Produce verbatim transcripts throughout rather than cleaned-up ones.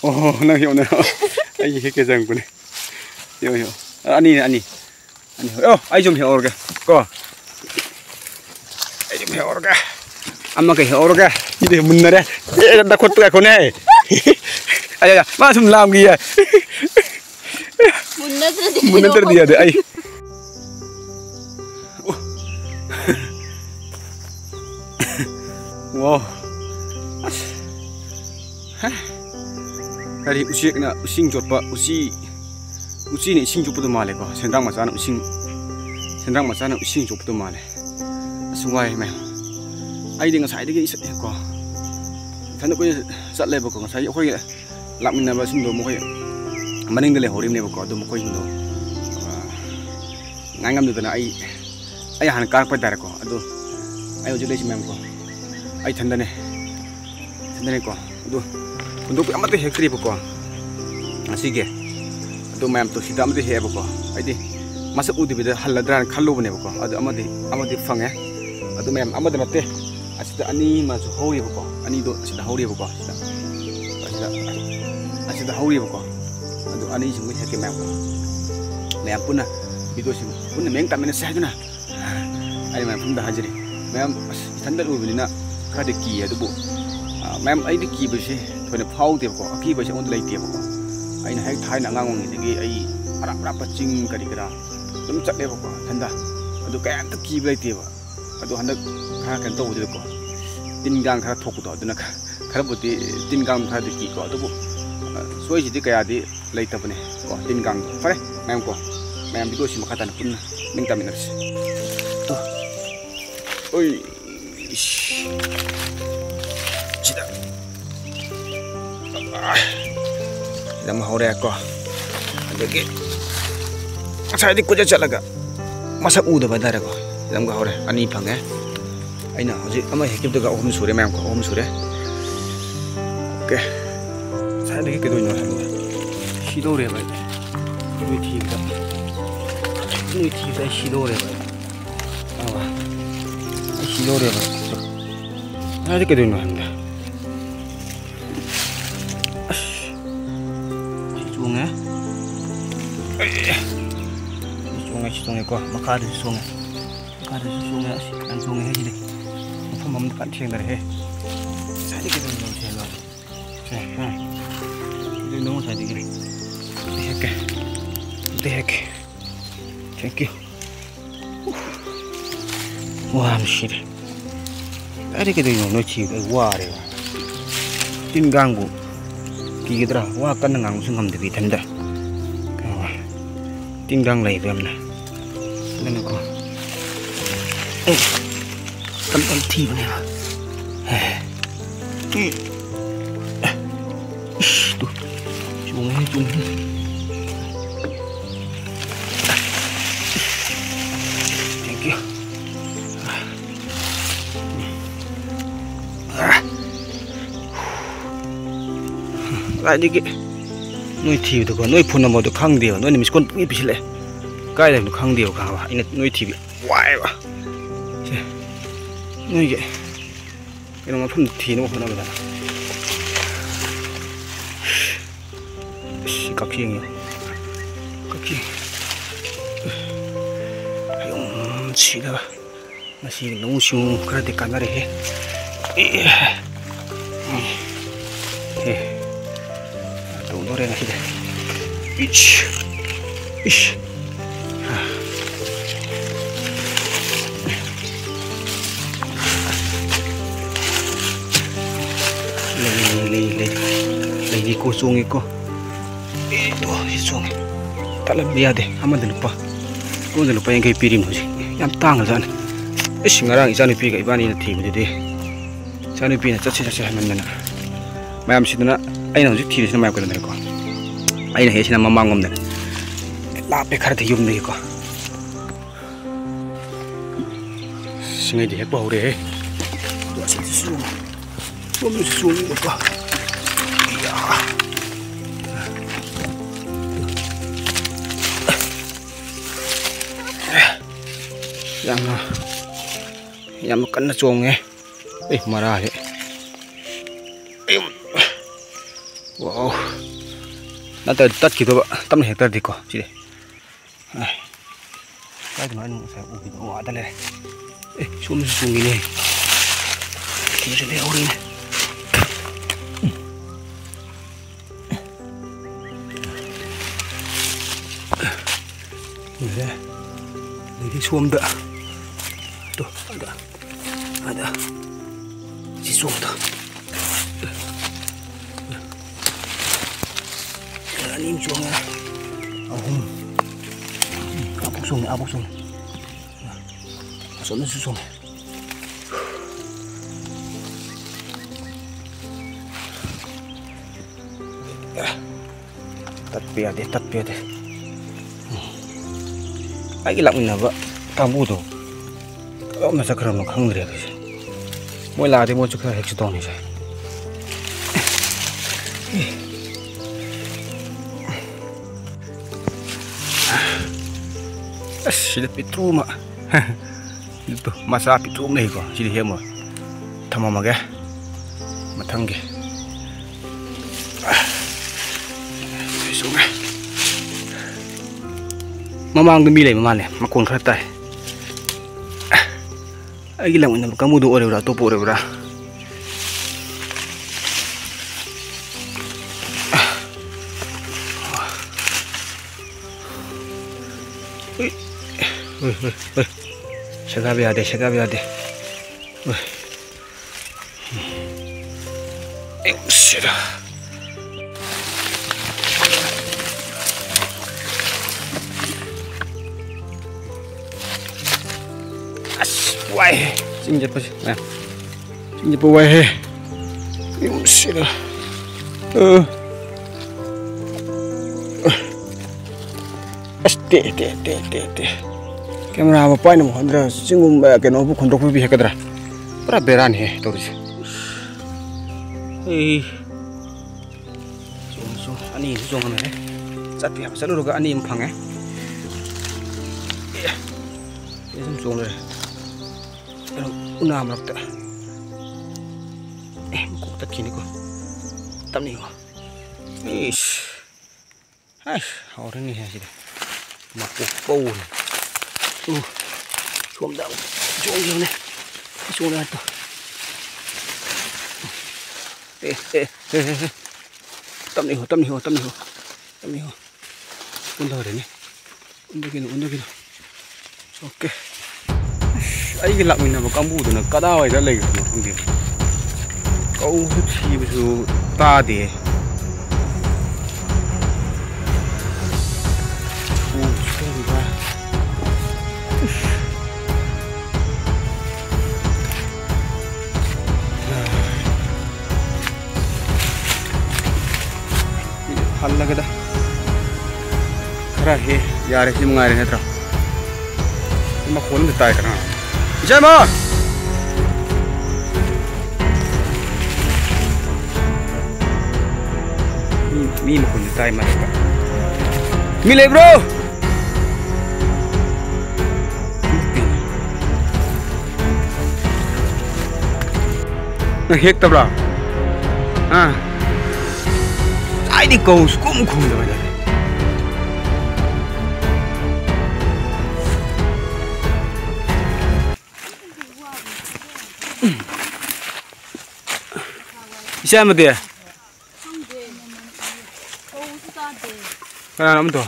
Oh, nang hiyo na. Ay, hikajang ko ni. Yo yo. Ani ani. Ani. Oh, ay 좀 해오르게. 거. ay 좀 해오르게. amma cái 해오르게. 이제 문나래. 나 콧대가 거네. 아야야, 마좀 làm gì à? Mun nanti dia ada ay. Wow. Hari usi na using jot pa usi usi ni using jot tu male ko sendang masa na using sendang masa na using jot tu male suai me ai dengan sai dege isat ko thana ko sat le ko sai khoi lakmin na ba sing do mo khoi maning de le horim ne ko do mo khoi do ngangam du na ai ai han kar pa dar ko ado ai ojo le si mem ko ai thanda ne thanda ne ko do untuk amat deh hekri pokok, nasi ge, itu mayam tu sida amat deh he pokok, aidi masa udi beda haladran kalau bune pokok, ada amat deh amat deh fang ya, itu mayam amat deh mate, asida ani masuk hauri pokok, ani do asida hauri pokok, asida asida hauri pokok, itu ani semua hekri mayam, mayam pun na, itu sih pun mayam kami nasi aja na, ani mayam pun dah hajar, mayam standar udi na kada ki ya tu bu. Mem ai di ki bersih, thoi phau tiap ko, ki bersih on lay tiap ko. Ai na hai thai na ngang ni degi ai arap arap pacing kari kira. Dum chat le ko, thanda. Adu kay anta ki lay tiap. Adu handak kha kan to de ko. Tin gang kha thok do adu na kha buti tin gang kha de ki ko adu bu. Soi ji di kaya di lay ta bune ko tin gang. Pare mem ko. Mem di ko si makatan pun ning ta miners. Tu. Oi. Tidak, tidak mau rek ko. Jadi, saya di kerja cakap masa udah badar ko. Tidak mau rek, ani pang eh. Aina, jadi ama hekip tu gak om sure, memang ko om sure. Oke, saya lagi kedua nyoran. Sido rek baik. Ini tiga, ini tiga sido rek baik. Awak, sido rek baik. Saya lagi kedua nyoran. Sungai, sungai sungai ko, makar sungai, makar sungai sih, kan sungai aja deh. Apa mau dekat siang dari he? Saya kita nunggu siang lagi. Saya, kita nunggu saya di sini. Oke, oke, thank you. Wah, mesti deh. Tadi kita nunggu sih, wah deh. Tin ganggu. Kira wah kan ngang sungam de bitanda wah tinggang lai bam na nan ko eh kan kan ti bane eh tu chung chung thank you lại đi kì nuôi thìu được còn nuôi phun nào được khang điều nuôi này mình con tụi bị lệ cái này được khang điều cả anh nuôi thìu hoài quá nuôi vậy cái nó phun thìu nó không nào được các chi nhiều các chi ông chỉ là mà chỉ nông xuống cái để cắn ra đấy 노래가 이제 이치 이치 레이 레이 레이 레이 고 송이 고 itu sungai tak lebih ada aman dah lupa aku dah lupa yang kayak piring tu sih yang tanggal sana eh sekarang isan pi kayak bani nanti begitu deh isan pi nak cacik cacik mana mana macam situ nak aina hujik thiri sina mayam ko dane ko aina he sina mama ngom dane la pe khar de yum de ko singai de ko hore do si su mo mi su ni ko ya yang yang makan na chong eh eh marah he Wow. Nanti tat gitu pak, tam hektar diko, sini. Saya cuma anu saya ubi, oh ada leh. Eh, sum sum ini. Ini sudah urin. Ini, ini sum dah. Tuh ada, ada. Si sum dah. Anim suongnya, ahum, abuk suong, abuk suong, masuk nasi suong. Tapi ada, tapi ada. Lagi lak mina ba, kamu tu, kalau masa keram nak hang dia tu, mau lari mau cukai hek setong ni saya. Sila pitru mak, itu masa pitru nih kok, sila hemo, thamma maga, matangge, sungai, mama ang dumilay mama nih, makun kereta, lagi lang ini kamu doa orang topo orang. Wih, wih, wih, segala ada, segala ada. Wih, eh, sudah. As, wah, sini cepat sih, nah, sini cepat wah, eh, sudah. Uh, as, deh, deh, deh, deh, deh. Kamera apa ini mau andra singgung kayak nopo kondok lebih kadra pra beran he terus eh sung sung ani sung ana he sat ya selalu ga ani empang he ya sung sung le pero una amrak ta eh kok ta kini ko tam ni ko ish ai orang ni he sida makuk paun. Uh, xuống đâu, xuống nhiều này, xuống đây thôi. Ê, ê, ê, ê, tâm này hồ, tâm này hồ, tâm này hồ, tâm này hồ. Under đấy này, under kia, under kia. Ok. Ấy cái lặng mình là một con bù từ nó cá đao ấy đã lấy được không được. Câu hết chi bây giờ ta để. Hal lagi dah. Kerah he, ya resi mengalir ni terang. Cuma khun detai kerana. Ijai ma. Mi mi ma khun detai ma. Mile bro. Nah hek tabra. Ah. Ai đi cầu cũng không được rồi. Sao mà thế? Cái nào to?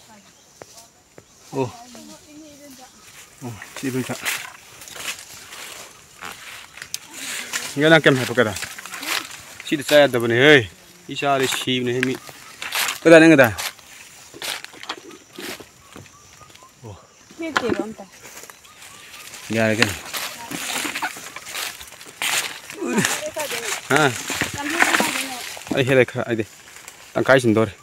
Ồ. Ồ, chỉ bây giờ. Nghe là kem hay cái đó. Chỉ để xe đập này ơi. Isa le shi ne mi kada nang da oh me ke ron ta ya ke ha ai hele kha ai de tang kai sin dor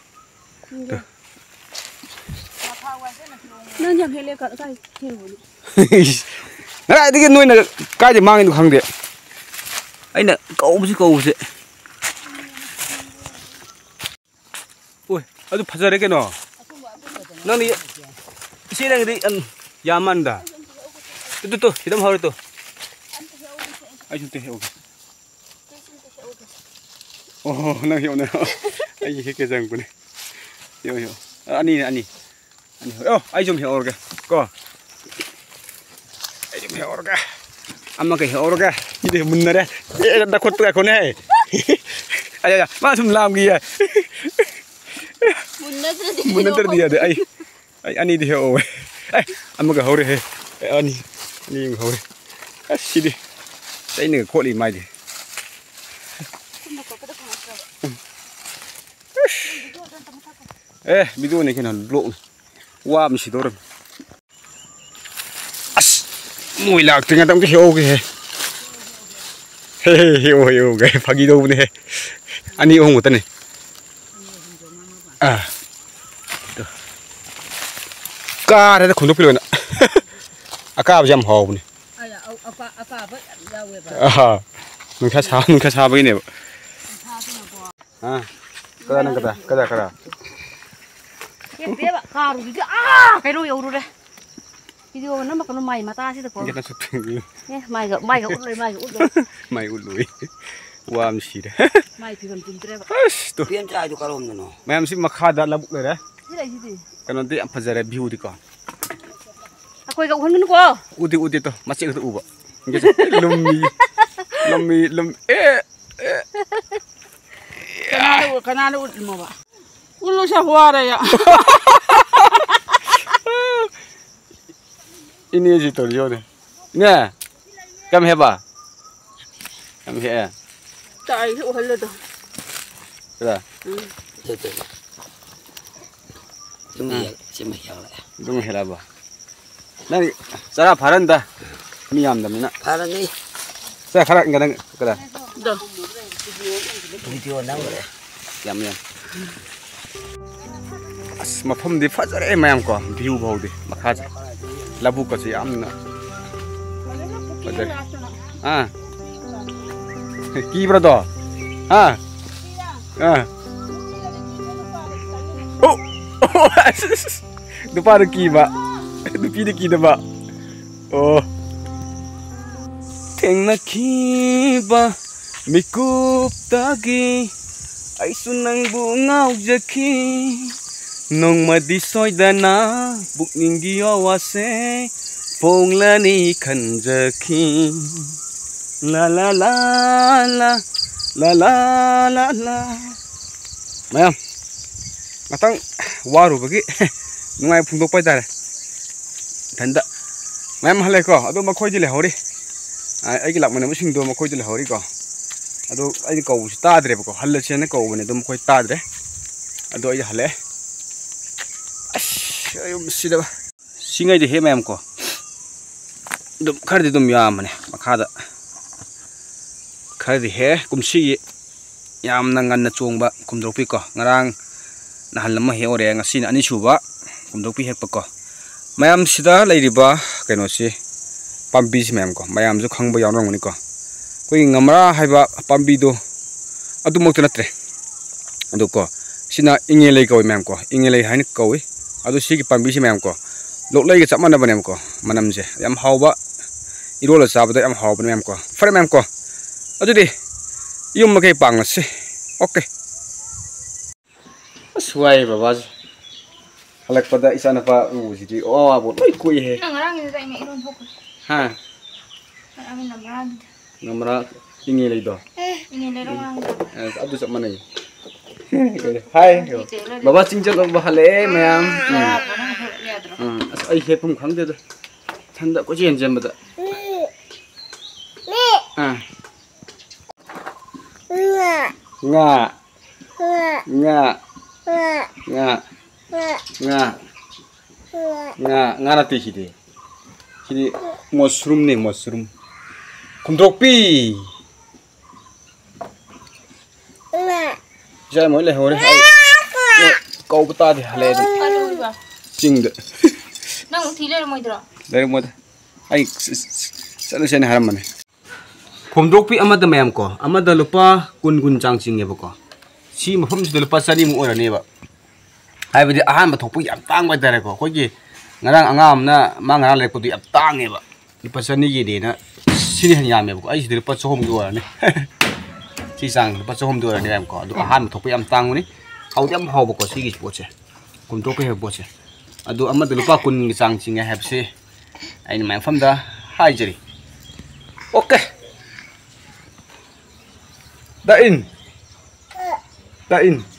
nang jam hele ka kai thil bu ngai de ke noi na kai de mang ni khang de ai na câu bu câu bu ôi, aduh pasar ke no? Nang ni, sini yang di an Yaman dah. Itu tu, hitam hari tu. Ayo tu, oke. Oh, nang hiyo na. Ay, hike jang pune. Hiyo hiyo. Ani ani. Ani. Oh, ay zum hiyo orga. Ko. Ay zum hiyo orga. Amma ka hiyo orga. Ide munna re. Eh da khot ka ko ne. Ay ay, ma sum lam gi ya. Munna ter di. Munna ter di ada ay. Ay ani di hiyo. Ay, amma ka hore he. Ani. Ani ng hore. Ah, sidi. Tay ni ko li mai di. Eh, video này khi nào lộ qua mình chỉ tôi rồi. Mùi lạc từ ngay trong cái hiệu kìa. Hiệu hiệu cái phải đi đâu này. Anh đi ông một tên này. À. Cá đây nó không tốt luôn ạ. À cá bây giờ hầu này. À, mình khá sao, mình khá sao với này. À, cái này cái này cái này cái này. Dia bak karu gitu. Ah, kayak lu ya udah deh. Video mana makan mai mata sih tuh. Kita syuting. Eh, mai gak mai gak udah mai gak udah. Mai ului. Wam sih deh. Mai film film terus. Tuh. Pian cai tu kalau mana? Mai mesti makhada labuk deh. Sini sini. Kan nanti apa zara view di kau. Aku gak uhan kan kau. Udi udi tuh masih itu ubah. Gitu. Lumi. Lumi lum. Eh. Kenal kenal udah mau pak. Ulu syahwara ya. Ini aja tuh John. Nè, kamu hebat. Kamu hebat. Cai itu hal itu. Sudah. Betul. Cuma cuma hilang lah. Dung hebat apa? Nanti, saya paran dah. Miam dah mina. Paran ni. Saya karak enggak enggak. Dah. Video nang boleh. Miam miam. As mafam di fajare mayam ko view bau di makhaja labu ka si amna fajare ah ki bra do ah ah oh dupar ki ba dupi de ki de ba oh thengna ki ba mikup tagi ai sunang bu ngau jaki nong madi soidana bukningi awase ponglani kanjaki la la la la la la la la mayam matang waru bagi nungai phungdok pai dare thanda mayam hale ko ado makhoi di le hori ai gi lakmane musing do makhoi di le hori ko ado ai ko us ta dre ko halle chene ko bane dum khoi ta dre ado ai hale ayo sida singai de he mayam ko dum khar de dum yam ne makhada khar de he kumsi yam na ngan na chongba kumdokpi ko ngarang na halma he ore ngasi na ani suba kumdokpi hek pa ko mayam sida leiriba kaino si pambi si mayam ko mayam ju khangba yawnang ni ko koi ngamra haiba pambi do adu mok na tre adu ko sina ingele ko mayam ko ingele hain ko adu sigi pambi si mayam ko loklai ge chamana banem ko manam je yam hawba irola sabada yam hawba mayam ko fare mayam ko adu de yum ma kai pang se okay aswai baba halak pada isana pa u sidi oh abo loi kui he Ngarang ini kayak iron fokus. ha Amin ngarang. ngamra ingele do Eh, ini lerong orang. adu chamana ni hai baba chingja ko bahale mayam as ai he pum khang de thanda ko jen jem da ah nga nga nga nga nga nga na ti hide hide mushroom ne mushroom kumdokpi jai moi le hore ai kau bata di hale ching de Nang thile mo idra. dari mo ai sana sana haram mane kumdokpi amada mayam ko amada lupa kun kun chang ching ye ko si mafam si lupa sari mu ora ne ba ai bidi ahan ba thokpu yam tang ba dare ko ko gi ngarang angam na ma ngarang le ko du yam tang e ba lupa sani gi de na sini han yam e ko ai si lupa chom gi ora ne si sang lupa chahum do ni em ko adu ahan thok pe am tang ni au jam haw ko si gi po che kum to pe he po che adu amma de lupa kun gi sang chinga heb se ai mai fam da hai jeri okay da in da in